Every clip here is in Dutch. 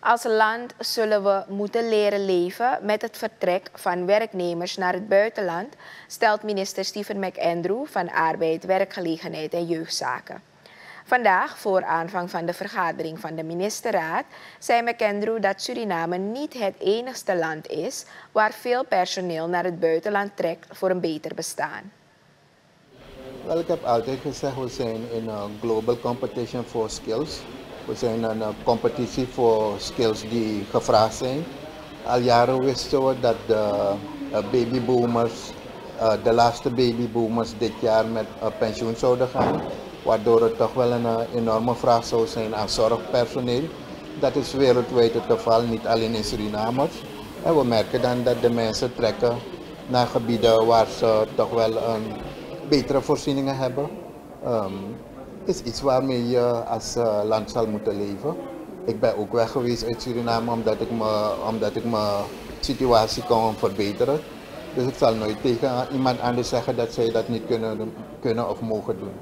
Als land zullen we moeten leren leven met het vertrek van werknemers naar het buitenland, stelt minister Stephen McAndrew van Arbeid, Werkgelegenheid en Jeugdzaken. Vandaag, voor aanvang van de vergadering van de ministerraad, zei McAndrew dat Suriname niet het enigste land is waar veel personeel naar het buitenland trekt voor een beter bestaan. Wel, ik heb altijd gezegd, we zijn in een global competition for skills. We zijn in een competitie voor skills die gevraagd zijn. Al jaren wisten we dat de babyboomers, de laatste babyboomers dit jaar met pensioen zouden gaan. Waardoor er toch wel een enorme vraag zou zijn aan zorgpersoneel. Dat is wereldwijd het geval, niet alleen in Suriname. En we merken dan dat de mensen trekken naar gebieden waar ze toch wel een betere voorzieningen hebben. Is iets waarmee je als land zal moeten leven. Ik ben ook weg geweest uit Suriname omdat ik mijn situatie kon verbeteren. Dus ik zal nooit tegen iemand anders zeggen dat zij dat niet kunnen of mogen doen.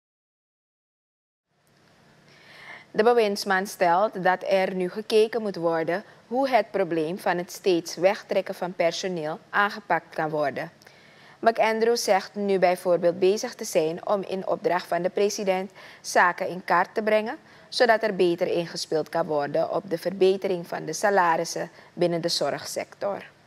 De bewindsman stelt dat er nu gekeken moet worden hoe het probleem van het steeds wegtrekken van personeel aangepakt kan worden. McAndrew zegt nu bijvoorbeeld bezig te zijn om in opdracht van de president zaken in kaart te brengen, zodat er beter ingespeeld kan worden op de verbetering van de salarissen binnen de zorgsector.